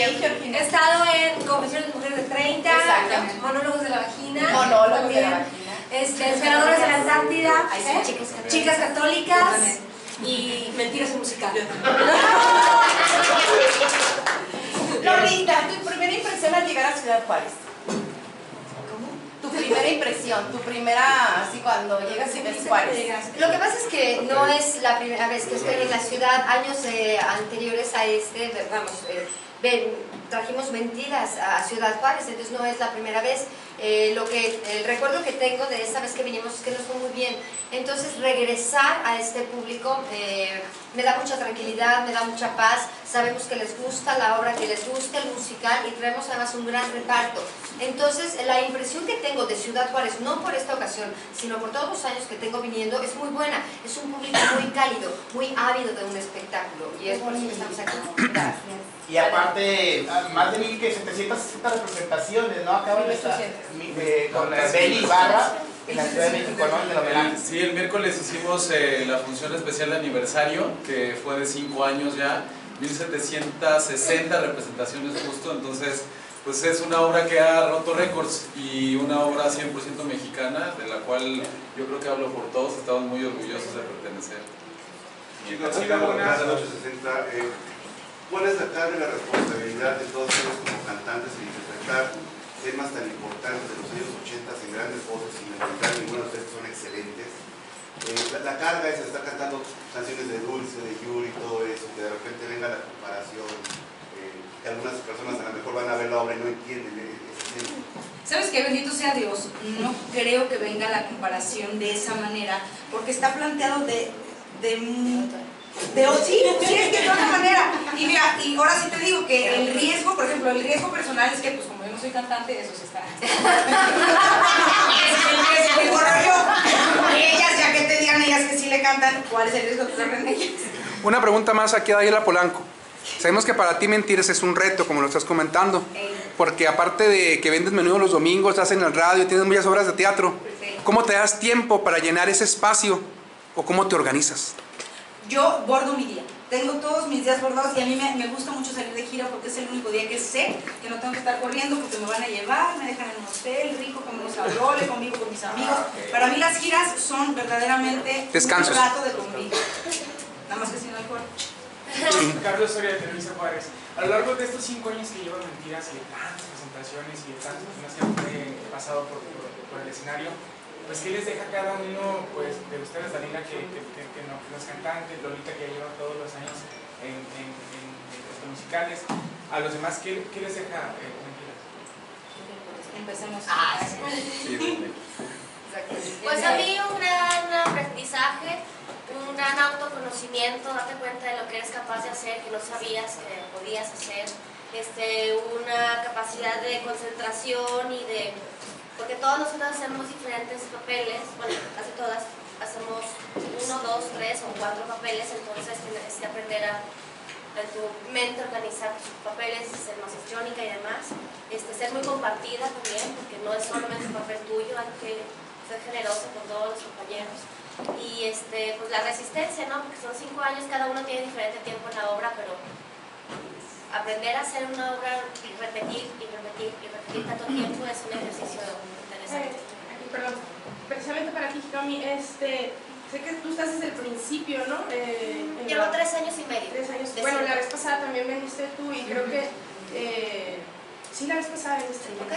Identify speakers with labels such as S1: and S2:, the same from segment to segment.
S1: ahí, Georgina?
S2: He estado en Confesiones de Mujeres de 30, Monólogos de la Vagina.
S1: Monólogos de la Vagina.
S2: Ganadores de la Antártida,
S3: Chicas
S2: Católicas y Mentiras en Musical.
S1: Lolita, tu primera impresión al llegar a Ciudad Juárez. Tu primera impresión, tu primera, así cuando llegas a Ciudad Juárez.
S3: Lo que pasa es que no es la primera vez que estoy en la ciudad. Años anteriores a trajimos Mentiras a Ciudad Juárez, entonces no es la primera vez. El recuerdo que tengo de esta vez que vinimos es que nos fue muy bien. Entonces regresar a este público me da mucha tranquilidad, me da mucha paz. Sabemos que les gusta la obra, que les gusta el musical y traemos además un gran reparto. Entonces la impresión que tengo de Ciudad Juárez, no por esta ocasión, sino por todos los años que tengo viniendo, es muy buena. Es un público muy cálido, muy ávido de un espectáculo y es por eso que estamos aquí. Gracias.
S4: Y aparte, más de 1760 representaciones, ¿no? Acaban de estar con Beli Ibarra en la Ciudad de México, ¿no? En el homenaje.
S5: Sí, el miércoles hicimos la función especial de aniversario, que fue de 5 años ya, 1760 representaciones justo, entonces pues es una obra que ha roto récords y una obra 100% mexicana, de la cual yo creo que hablo por todos, estamos muy orgullosos de pertenecer.
S6: Chicos, Casa Noche 60, ¿cuál es la carga y la responsabilidad de todos ellos como cantantes en interpretar temas tan importantes de los años 80 en grandes voces, sin encontrar ninguna de ustedes que son excelentes? La carga es estar cantando canciones de Dulce, de Yuri, todo eso, que de repente venga la comparación, que algunas personas a lo mejor van a ver la obra y no entienden ese tema.
S7: ¿Sabes qué? Bendito sea Dios, no creo que venga la comparación de esa manera, porque está planteado sí, es que de otra manera. Y mira, y ahora sí te digo que el riesgo, por ejemplo, el riesgo personal es que, pues como yo no soy cantante, eso sí está. Es el riesgo yo. Ellas, ya que te digan ellas que sí le cantan, ¿cuál es el riesgo que corren ellas?
S8: Una pregunta más aquí a Daniela Polanco. Sabemos que para ti Mentiras es un reto, como lo estás comentando, porque aparte de que vendes menudo los domingos, estás en el radio, tienes muchas obras de teatro, ¿cómo te das tiempo para llenar ese espacio o cómo te organizas?
S7: Yo bordo mi día. Tengo todos mis días bordados y a mí me gusta mucho salir de gira porque es el único día que sé que no tengo que estar corriendo porque me van a llevar, me dejan en un hotel rico, comemos abrole, conmigo con mis amigos. Para mí las giras son verdaderamente
S8: descansos.
S7: Un rato de convivio. Nada más que sin alcohol.
S9: Carlos Soria de Televisa Juárez. A lo largo de estos 5 años que llevo Mentiras y de tantas presentaciones y de tantas personas que han pasado por el escenario, pues ¿qué les deja cada uno pues, de ustedes, Daniela, que no es cantante, Lolita, que lleva todos los años en los musicales, a los demás, ¿qué les deja Mentiras?
S7: Empecemos.
S3: Pues a mí un gran aprendizaje, un gran autoconocimiento, darte cuenta de lo que eres capaz de hacer, que no sabías que podías hacer, una capacidad de concentración y de... Porque todos nosotros hacemos diferentes papeles, bueno, casi todas hacemos 1, 2, 3 o 4 papeles, entonces tienes que aprender a en tu mente organizar tus papeles, ser más histriónica y demás, ser muy compartida también, porque no es solamente un papel tuyo, hay que ser generosa con todos los compañeros. Y pues la resistencia, ¿no? Porque son 5 años, cada uno tiene diferente tiempo en la obra, pero aprender a hacer una obra y repetir tanto tiempo es un ejercicio interesante.
S10: Perdón, precisamente para ti, Tommy, sé que tú estás desde el principio, ¿no?
S3: Llevo 3 años y medio.
S10: 3 años. Bueno, la vez pasada también veniste tú y creo que... sí, la vez pasada veniste.
S3: ¿Ok?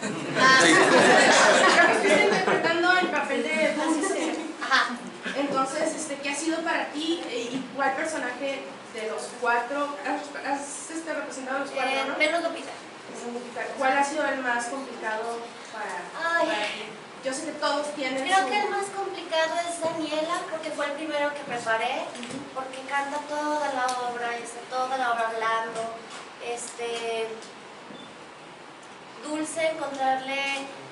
S10: Estoy interpretando el papel de Dulce.
S3: Ajá.
S10: Entonces, ¿qué ha sido para ti y cuál personaje de los 4 has representado a los 4, ¿no?
S3: Menos Lupita.
S10: ¿Cuál ha sido el más complicado para ti? Yo sé que todos tienen.
S3: Creo que el más complicado es Daniela, porque fue el primero que preparé, porque canta toda la obra, toda la obra hablando. Dulce, encontrarle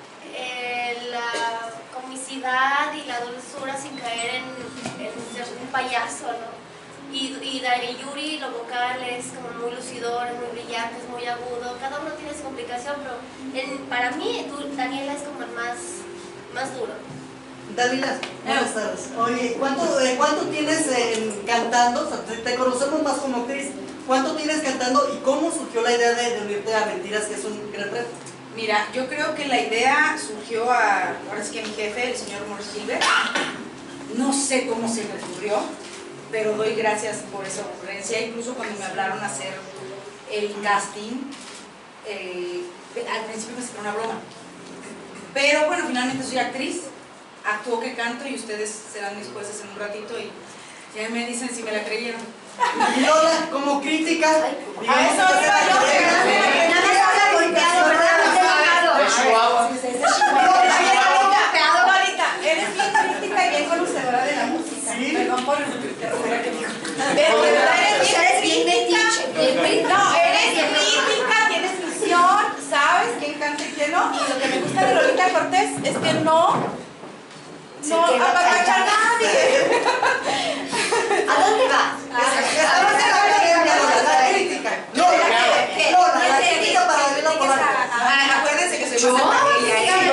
S3: la comicidad y la dulzura sin caer en ser un payaso, ¿no? Y Yuri, lo vocal es como muy lucidor, es muy brillante, es muy agudo, cada uno tiene su complicación, pero para mí Daniela es como el más duro.
S11: Daniela, buenas tardes. Oye, ¿cuánto tienes cantando? O sea, te conocemos más como actriz, ¿Cuánto tienes cantando y cómo surgió la idea de unirte a Mentiras, que es un gran reto?
S7: Mira, yo creo que la idea surgió ahora sí que mi jefe, el señor Morris Silver. No sé cómo se me ocurrió, pero doy gracias por esa ocurrencia. Incluso cuando me hablaron a hacer el casting, al principio pensé que era una broma. Pero bueno, finalmente soy actriz, actúo que canto y ustedes serán mis jueces en un ratito y ya me dicen si me la creyeron.
S11: Y Lola, como crítica,
S7: a eso iba yo. Eres bien crítica y bien conocedora de la música. ¿Sí? Perdón por interrumpir que dijo. Pero eres bien crítica. No, eres crítica, tienes visión, sabes quién canta y quién no. Y lo que me gusta de Lolita Cortés es que no apapacha a nadie.
S2: ¿A dónde vas?
S7: Estamos en la crítica. Acuérdense que soy más alta que ella.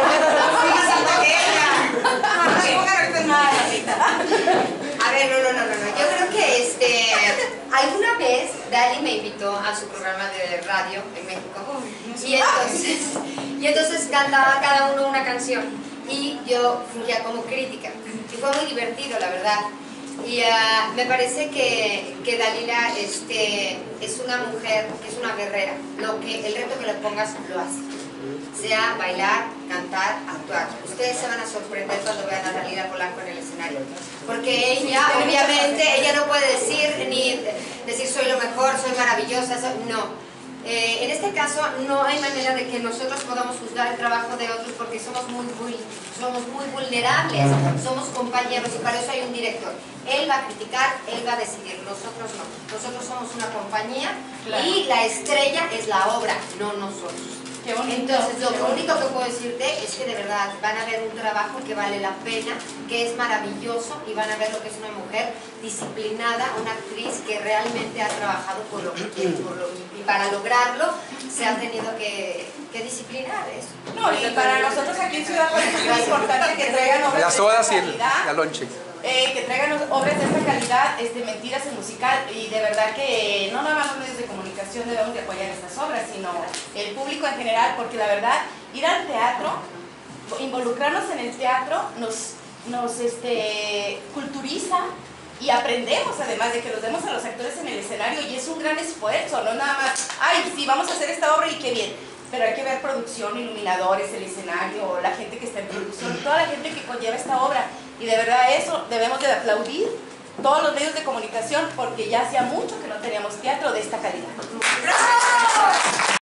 S2: A ver, no. Yo creo que alguna vez Dali me invitó a su programa de radio en México y entonces cantaba cada uno una canción y yo fungía como crítica y fue muy divertido, la verdad. Y me parece que Dalila es una mujer, que es una guerrera. El reto que le pongas lo hace. Sea bailar, cantar, actuar. Ustedes se van a sorprender cuando vean a Dalila Polanco en el escenario. Porque ella, obviamente, ella no puede decir soy lo mejor, soy maravillosa, no. En este caso no hay manera de que nosotros podamos juzgar el trabajo de otros porque somos muy vulnerables, somos compañeros y para eso hay un director. Él va a criticar, él va a decidir, nosotros no. Nosotros somos una compañía y la estrella es la obra, no nosotros. Entonces, lo único que puedo decirte es que de verdad van a ver un trabajo que vale la pena, que es maravilloso y van a ver lo que es una mujer disciplinada, una actriz que realmente ha trabajado por lo que quiere y para lograrlo se ha tenido que disciplinar eso.
S1: No, y para nosotros aquí en Ciudad Juárez es muy importante que traigan obras
S8: las sodas
S1: de
S8: y
S1: esta calidad,
S8: la lonche.
S1: que traigan obras de esta calidad, Mentiras en musical, y de verdad que no nada más los medios de comunicación debemos de apoyar estas obras, sino el público en general, porque la verdad, ir al teatro, involucrarnos en el teatro, nos culturiza y aprendemos, además de que los vemos a los actores en el escenario, y es un gran esfuerzo, no nada más, ay, sí, vamos a hacer esta obra y qué bien. Pero hay que ver producción, iluminadores, el escenario, la gente que está en producción, toda la gente que conlleva esta obra. Y de verdad eso debemos de aplaudir todos los medios de comunicación porque ya hacía mucho que no teníamos teatro de esta calidad.